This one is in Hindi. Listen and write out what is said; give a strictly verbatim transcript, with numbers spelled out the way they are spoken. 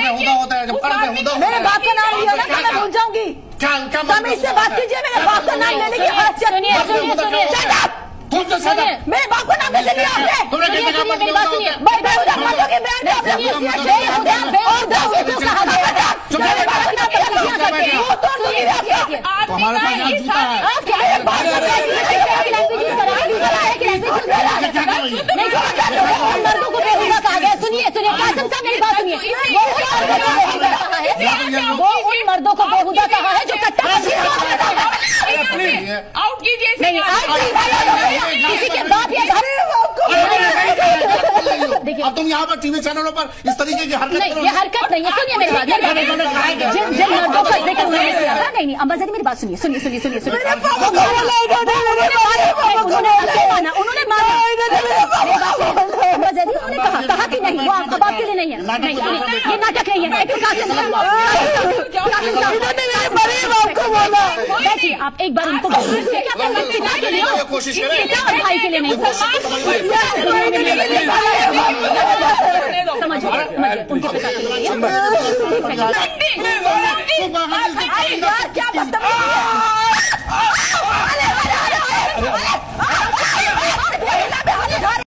बेहुदा होता है, जब फर्ज बेहुदा मेरे बाप का नाम लिया ना तो मैं भूल जाऊंगी। तमीज से बात कीजिए, मेरे बाप का नाम लेने की हालत। सुनिए सुनिए सुनिए, मेरे बाप का नाम कैसे लिया आपने? तुमने कैसे कहा मेरी बात सुनिए, भाई बेहुदा मर्दों की बहन है। बेहुदा बेहुदा क्यों कहा गया? मेरे बाप का नाम कैसे लिया? वो तो नहीं है, हमारे पास यहाँ जूता है। आप क्या है बात कर रहे हैं? मर्दों को बेहुदा कहा गया। सुनिए सुनिए कासिम साहब, मेरी बात सुनिए, वो उन मर्दों को बेहुदा कहा है जो कट्टा आउट कीजिए, किसी के बाप या देखिए, अब तुम यहाँ पर टीवी चैनलों पर इस तरीके की हरकत नहीं, ये हरकत नहीं है। सुनिए मेरी बात, जिन जिन मर्दों का जिक्र उन्होंने किया था, नहीं नहीं अम्बा ज़री मेरी बात सुनिए सुनिए सुनिए सुनिए सुनिए उन्होंने माना, अम्बा ज़री उन्होंने कहा कहा कि नहीं, वो अब आपके लिए नहीं है। नहीं सुनिए, ये नाटक नहीं है। देखिए आप एक बार उनको पिता के लिए और भाई के लिए नहीं समझिए, उनके पिता के लिए